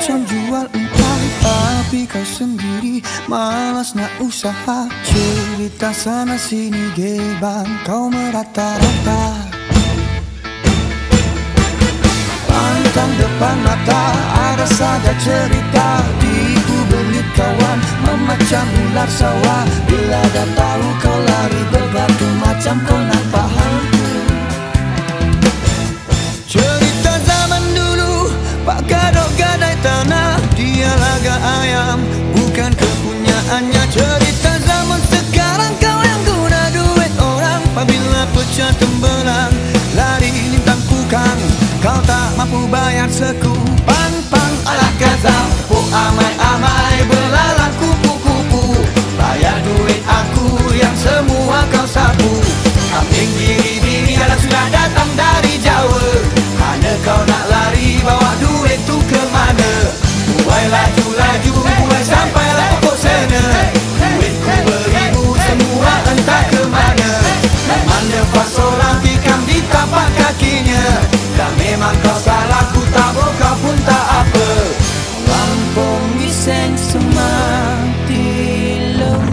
macam jual entah, tapi kau sendiri malas nak usaha. Cerita sana sini gebang, kau merata-rata. Pantang depan mata, ada saja cerita. Tipu belit kawan, memacam ular sawah. Bila dah tahu kau lari berbatu, macam kau nampak hantu. Cerita zaman dulu, Pak Gadok gadai tanah, dia laga ayam, bukan kepunyaannya. Cerita zaman sekarang, kau yang guna duit orang. Apabila pecah tembelang, lari lintang pukang, kau tak mampu bayar seku. Pang-pang ala gazal, oh amai-amai belalang kupu-kupu. Bayar duit aku yang semua kau sapu. Kambing biri-biri adalah sudah datang dari Jawa. Mana kau nak lari, bawa duit tu ke mana? Buai laju-laju, buai sampailah pokok sana. Duitku beribu, semua entah ke mana. Memang lepas orang tikam di tapak kakinya. Dan memang kau salah, ku tak kau pun tak apa. Lampung giseng semati lem.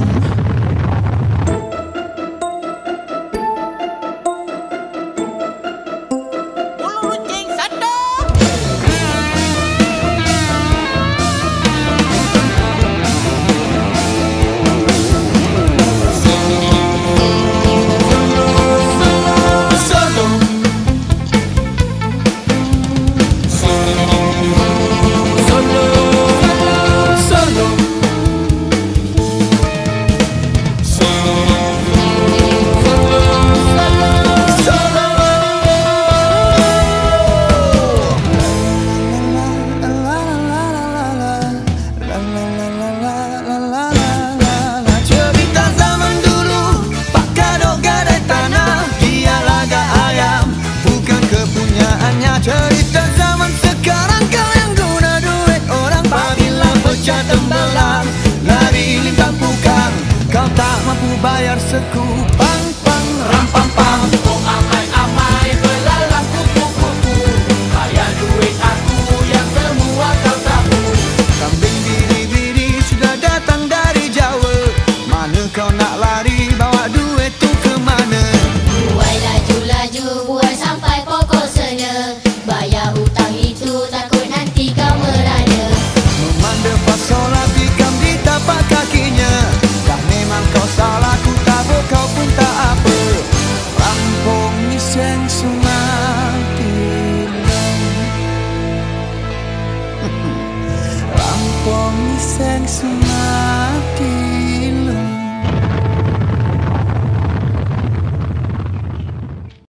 Cerita zaman sekarang, kau yang guna duit orang. Apabila pecah tembelang, lari lintang pukang, kau tak mampu bayar seku. Pang-pang ram-pam-pam, oh amai-amai belalang kupu-kupu. Bayar duit aku yang semua kau sapu. Kambing biri-biri sudah datang dari Jawa. Mana kau nak lari, bawa duit tu ke mana? Buai laju-laju, buai sampai pokok sana. Bayar hutang itu takut nanti kau merana. Memandai fasolah tikam di tapak kakinya. Dah memang kau salah, ku tabur kau pun tak apa. Rampung miseng semati lem. Rampung miseng semati